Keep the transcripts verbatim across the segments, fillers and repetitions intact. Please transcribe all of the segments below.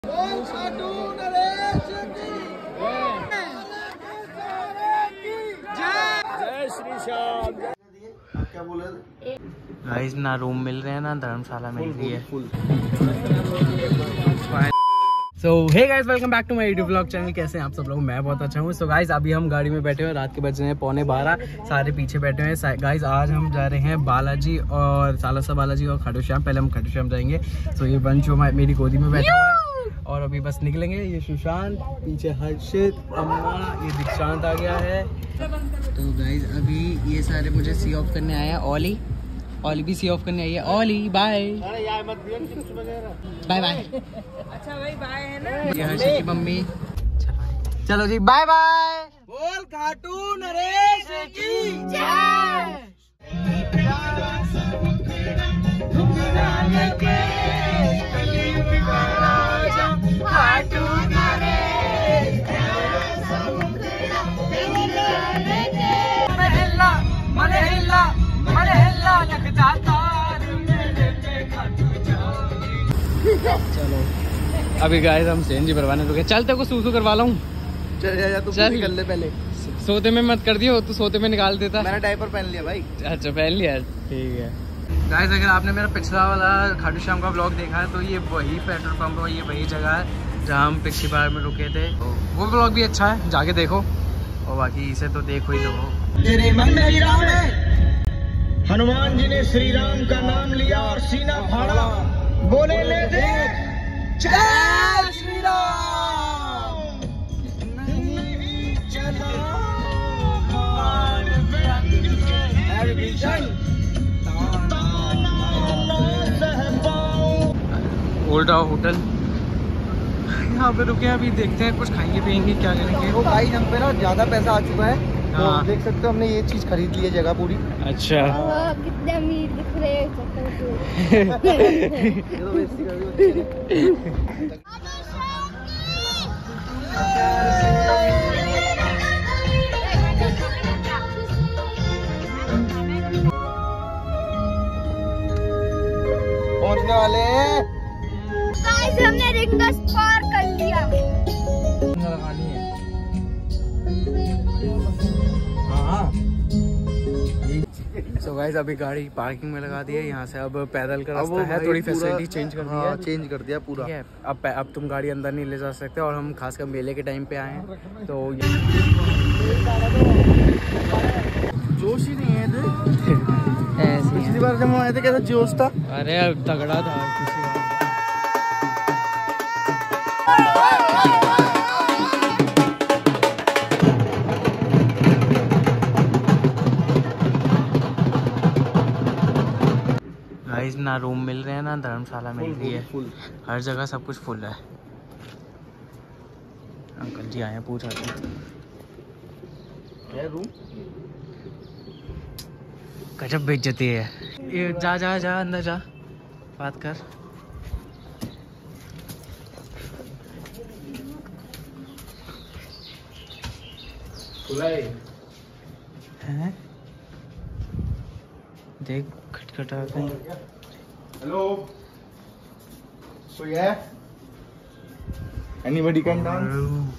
जय श्री श्याम। क्या बोले गाइस, ना रूम मिल रहे हैं ना धर्मशाला मिल रही है। So hey guys, welcome back to my YouTube blog channel. कैसे हैं आप सब लोग? मैं बहुत अच्छा हूँ। सो गाइस, अभी हम गाड़ी में बैठे हुए, रात के बज रहे हैं पौने बारह, सारे पीछे बैठे हुए हैं। गाइस, आज हम जा रहे हैं बालाजी और सालासर बालाजी और खाटू श्याम। पहले हम खाटू श्याम जाएंगे। सो ये वंश जो मेरी गोदी में बैठा हुआ है और अभी बस निकलेंगे। ये सुशांत, पीछे हर्षित, अम्मा, ये दीक्षांत आ गया है। तो गाइस, अभी ये सारे मुझे सी ऑफ करने आए हैं। ओली ओली भी सी ऑफ करने आई है। ओली बाय बाय बाय। अच्छा भाई बाय है ना। ये हर्षित की मम्मी। चलो जी, बाय बाय। बोल खाटू नरेश की जय। चलो अभी गाइस, हम सीएनजी भरवाने रुके। चल तेरे को सूसू करवा लाऊं। चल जा, तू चल निकल ले पहले। सोते में मत कर दियो, तू सोते में निकाल देता। मैंने डायपर पहन लिया भाई। अच्छा, पहन लिया, ठीक है। गाइस, अगर आपने मेरा पिछला वाला खाटू श्याम का ब्लॉग देखा है तो ये वही पेट्रोल पंप है, ये वही जगह है जहाँ हम पिछली बार में रुके थे। तो वो ब्लॉग भी अच्छा है, जाके देखो। और बाकी इसे तो देखो ही लो। तेरे मन में ही राम है। हनुमान जी ने श्री राम का नाम लिया और सीना फाड़ा, बोले ले दे जय श्री राम। नहीं चला ओल्ड होटल, यहाँ पे रुके। अभी देखते हैं, कुछ खाएंगे पियेंगे, क्या करेंगे। वो भाई हम पे ना ज्यादा पैसा आ चुका है, तो हाँ। देख सकते हो हमने ये चीज खरीद ली है, जगह पूरी। अच्छा, कितने अमीर दिख रहे हैं। पहुंचने वाले हैं। गाइस, हमने रिंगस पार कर लिया। लगानी है। हाँ। सो गाइस, अभी गाड़ी पार्किंग में लगा दी है। यहाँ से अब पैदल का रास्ता है, थोड़ी फैसिलिटी चेंज कर दी है। चेंज कर दिया पूरा। ठीक है, अब अब तुम गाड़ी अंदर नहीं ले जा सकते। और हम खासकर मेले के टाइम पे आए हैं तो जोश ही नहीं है ऐसे पिछली बार जब हम आए थे कैसा जोश था। अरे तगड़ा था किसी गाइस, ना रूम मिल रहे हैं ना धर्मशाला मिल रही है। हर जगह सब कुछ फुल है। अंकल जी आए हैं, पूछा क्या रूम? गजब बेइज्जती है। ये जा जा जा अंदर जा, बात कर। हैं? देख खटखटा के। हेलो, कोई है? Anybody can dance?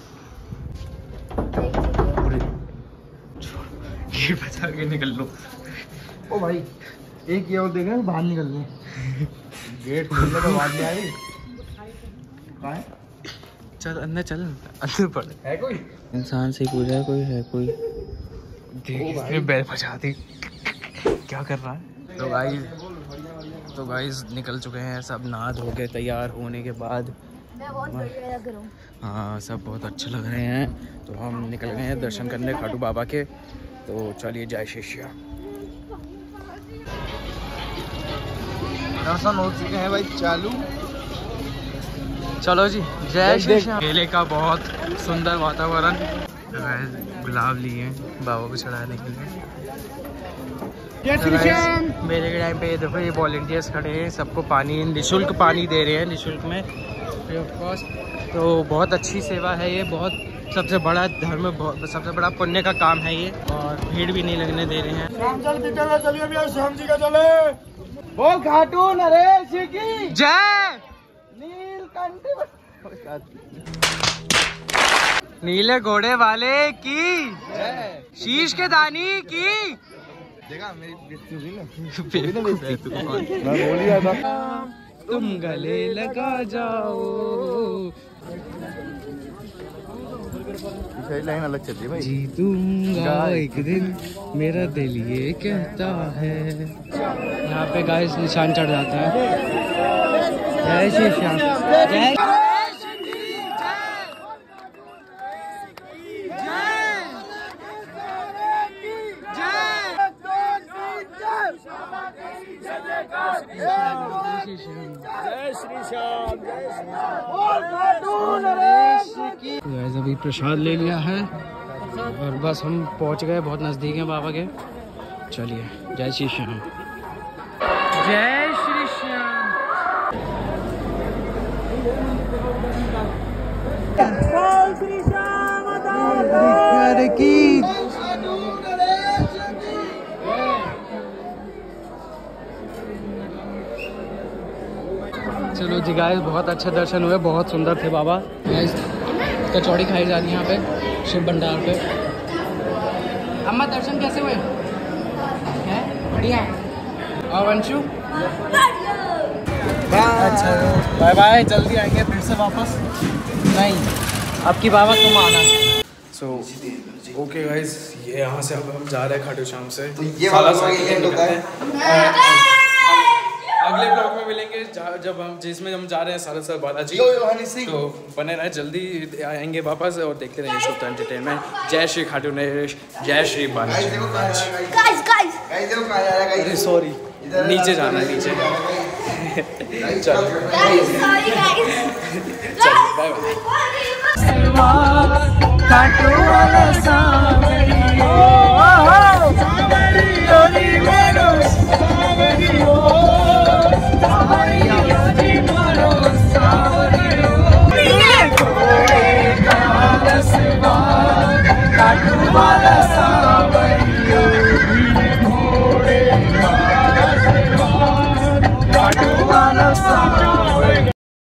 ये बचा के निकल लो। ओ भाई, एक ये और देख रहे हैं, बाहर निकल रहे। गेट खोलने के बाद नहीं आ रही। कहाँ है? चल अंदर, चल अंदर पड़। है कोई? इंसान से पूछा है, कोई है कोई? देख, इसने बैल बजा दी। क्या कर रहा है? तो गाइस तो गाइस निकल चुके हैं सब, नहा धो के तैयार होने के बाद। मैं बहुत बढ़िया लग रहा हूँ। हाँ, सब बहुत अच्छे लग रहे हैं। तो हम निकल गए हैं दर्शन करने खाटू बाबा के। तो चलिए, जय श्री श्याम। दर्शन हो चुके हैं भाई, चालू। चलो जी, जय श्री श्याम। मेले का बहुत सुंदर वातावरण। गुलाब लिए बाबा को चढ़ाने के लिए। मेले के टाइम पे ये देखो, ये वॉलंटियर्स खड़े हैं, सबको पानी निःशुल्क पानी दे रहे हैं, निःशुल्क में, फ्री ऑफ कॉस्ट। तो बहुत अच्छी सेवा है ये, बहुत सबसे बड़ा धर्म, सबसे बड़ा पुण्य का काम है ये। और भीड़ भी नहीं लगने दे रहे हैं। श्याम जी का चले। बोल खाटू नरेश की जय। नीलकंठ नीले घोड़े वाले की, शीश के दानी की। देखा मेरी बेइज्जती हुई ना। मैं बोल ही था तुम गले लगा जाओ। लाइन अलग चलती है भाई। जीतूंगा एक दिन मेरा दिल ये कहता है। यहाँ पे गाइस निशान चढ़ जाता है। जय श्री श्याम। जय श्री श्याम। गाइस अभी प्रसाद ले लिया है और बस हम पहुंच गए, बहुत नजदीक है बाबा के। चलिए जय श्री श्याम। जय श्री श्याम। श्री श्याम की। चलो जी गाइस, बहुत अच्छे दर्शन हुए, बहुत सुंदर थे बाबा। गाइस कचौड़ी खाई जा रही है यहाँ पे शिव भंडार पे। अम्मा दर्शन कैसे हुए? बढ़िया। और वंशु? अच्छा बाय बाय, जल्दी आएंगे फिर से वापस। नहीं अब की बाबा तुम आना। सो ओके गाइस, ये यहाँ से अब हम जा रहे हैं खाटू श्याम से। तो ये वाला एंड होता है। अगले ब्लॉग में मिलेंगे जब हम जिसमें हम जा रहे हैं सालासर बालाजी। तो बने रहे, जल्दी आएंगे वापस और देखते रहेंगे सुल्तान एंटरटेनमेंट। जय श्री खाटू नरेश, जय श्री बालाजी। गाइस गाइस अरे सॉरी, नीचे जाना है, नीचे। चलो गाइस सॉरी गाइस। चलो बाय बाय।